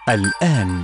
الآن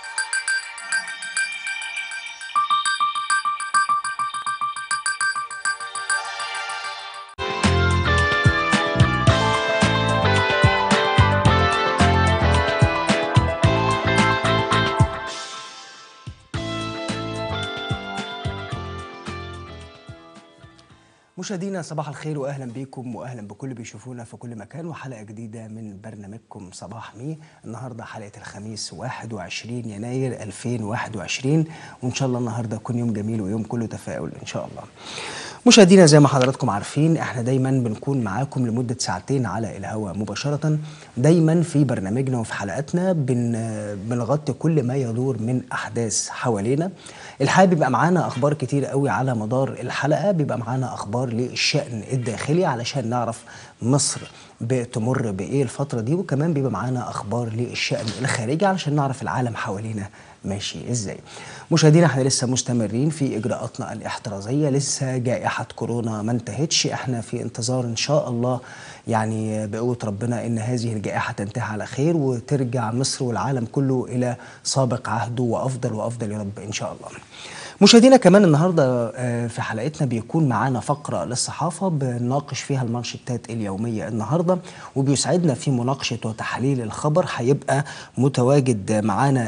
مشاهدينا صباح الخير واهلا بكم واهلا بكل اللي بيشوفونا في كل مكان وحلقه جديده من برنامجكم صباح مي. النهارده حلقه الخميس 21 يناير 2021 وان شاء الله النهارده يكون يوم جميل ويوم كله تفاؤل ان شاء الله. مشاهدينا زي ما حضراتكم عارفين احنا دايما بنكون معاكم لمده ساعتين على الهواء مباشره. دايما في برنامجنا وفي حلقاتنا بنغطي كل ما يدور من احداث حوالينا. الحقيقه بيبقى معانا اخبار كتير قوي على مدار الحلقه، بيبقى معانا اخبار للشأن الداخلي علشان نعرف مصر بتمر بايه الفتره دي، وكمان بيبقى معانا اخبار للشأن الخارجي علشان نعرف العالم حوالينا ماشي ازاي. مشاهدينا احنا لسه مستمرين في اجراءاتنا الاحترازيه، لسه جائحه كورونا ما انتهتش، احنا في انتظار ان شاء الله يعني بقوه ربنا ان هذه الجائحه تنتهي على خير وترجع مصر والعالم كله الى سابق عهده وافضل وافضل يا رب ان شاء الله. مشاهدينا كمان النهارده في حلقتنا بيكون معانا فقره للصحافه بنناقش فيها المانشيتات اليوميه النهارده، وبيسعدنا في مناقشه وتحليل الخبر هيبقى متواجد معانا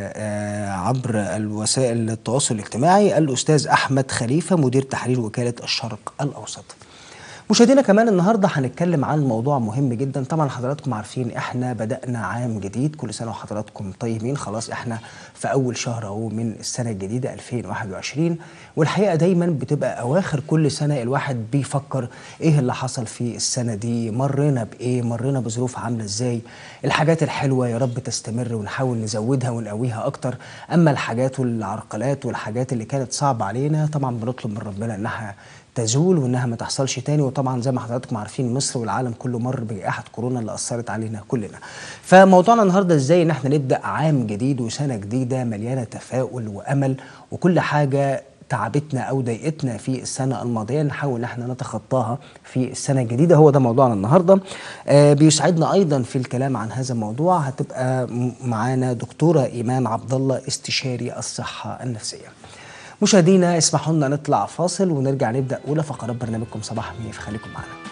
عبر الوسائل التواصل الاجتماعي الاستاذ احمد خليفه مدير تحرير وكاله الشرق الاوسط. مشاهدينا كمان النهارده هنتكلم عن موضوع مهم جدا. طبعا حضراتكم عارفين احنا بدأنا عام جديد، كل سنه وحضراتكم طيبين. خلاص احنا في اول شهر اهو من السنه الجديده 2021، والحقيقه دايما بتبقى اواخر كل سنه الواحد بيفكر ايه اللي حصل في السنه دي، مرينا بايه، مرينا بظروف عامله ازاي. الحاجات الحلوه يا رب تستمر ونحاول نزودها ونقويها اكتر، اما الحاجات والعرقلات والحاجات اللي كانت صعبه علينا طبعا بنطلب من ربنا انها تزول وانها ما تحصلش تاني. وطبعا زي ما حضراتكم عارفين مصر والعالم كله مر بجائحه كورونا اللي اثرت علينا كلنا. فموضوعنا النهارده ازاي ان احنا نبدا عام جديد وسنه جديده مليانه تفاؤل وامل، وكل حاجه تعبتنا او ضايقتنا في السنه الماضيه نحاول ان احنا نتخطاها في السنه الجديده. هو ده موضوعنا النهارده. بيسعدنا ايضا في الكلام عن هذا الموضوع هتبقى معانا دكتوره ايمان عبد الله استشاري الصحه النفسيه. مشاهدينا اسمحوا لنا نطلع فاصل ونرجع نبدا اولى فقرات برنامجكم صباح مي، فخليكم معنا.